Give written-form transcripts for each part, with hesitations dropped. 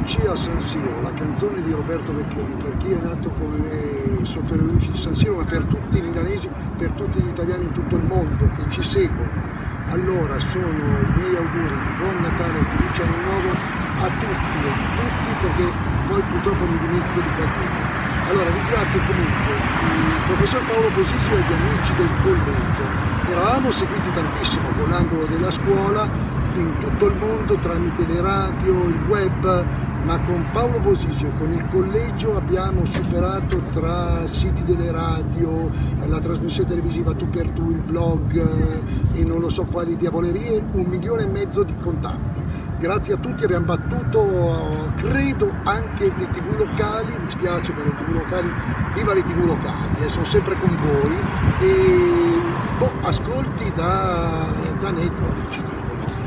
luci a San Siro, la canzone di Roberto Vecchioni, per chi è nato come me sotto le luci di San Siro, ma per tutti i milanesi, per tutti gli italiani in tutto il mondo che ci seguono. Allora sono i miei auguri di buon Natale e felice anno nuovo a tutti e tutti, perché poi purtroppo mi dimentico di qualcuno. Allora ringrazio comunque il professor Paolo Bosisio e gli amici del collegio. Eravamo seguiti tantissimo con l'angolo della scuola in tutto il mondo tramite le radio, il web, ma con Paolo Bosisio e con il collegio abbiamo superato, tra siti delle radio, la trasmissione televisiva Tu per Tu, il blog e non lo so quali diavolerie, 1,5 milioni di contatti. Grazie a tutti abbiamo battuto, credo, anche le TV locali. Mi spiace per le TV locali, viva le TV locali, sono sempre con voi e ascolti da network ci dicono.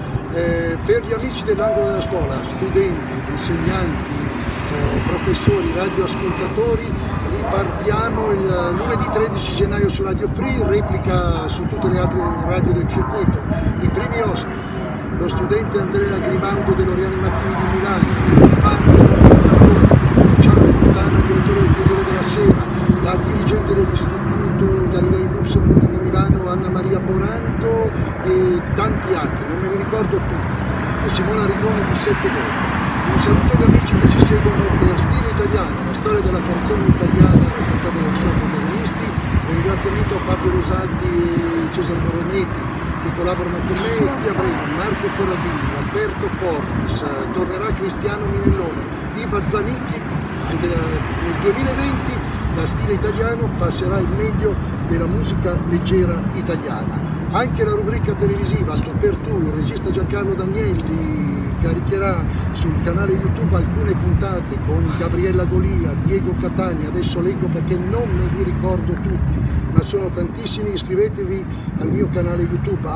Per gli amici dell'angolo della scuola, studenti, insegnanti, professori, radioascoltatori, ripartiamo il lunedì 13 gennaio su Radio Free, replica su tutte le altre radio del circuito. I primi ospiti: lo studente Andrea Grimaudo dell'Oriani Mazzini di Milano, Ivano, cantatore, Luciano Fontana, direttore del Corriere della Sera, la dirigente dell'Istituto Galilei Luxemburg di Milano, Anna Maria Borando e tanti altri, non me li ricordo tutti, e Simona Rigoni di 7 Volte. Un saluto agli amici che ci seguono per Stile Italiano, la storia della canzone italiana raccontata dai suoi protagonisti. Un ringraziamento a Fabio Rosati e Cesare Borrometti che collaborano con me. E qui avremo Marco Corradini, Alberto Fortis, tornerà Cristiano Minellone, Iva Zanicchi. Anche nel 2020 da Stile Italiano passerà il meglio della musica leggera italiana. Anche la rubrica televisiva Tu per Tu, il regista Giancarlo Danielli caricherà sul canale YouTube alcune puntate con Gabriella Golia, Diego Catania, adesso leggo perché non me li ricordo tutti, ma sono tantissimi. Iscrivetevi al mio canale YouTube.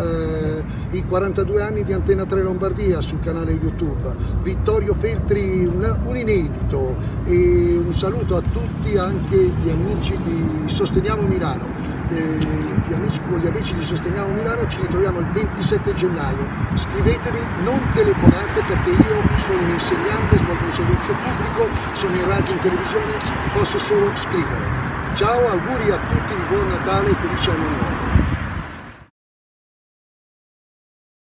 I 42 anni di Antena 3 Lombardia sul canale YouTube, Vittorio Feltri, un inedito, e un saluto a tutti, anche gli amici di Sosteniamo Milano. Con gli amici di Sosteniamo Milano ci ritroviamo il 27 gennaio. Scrivetevi, non telefonate, perché io sono un insegnante, svolgo un servizio pubblico, sono in radio e in televisione, posso solo scrivere. Ciao, auguri a tutti di buon Natale e felice anno nuovo.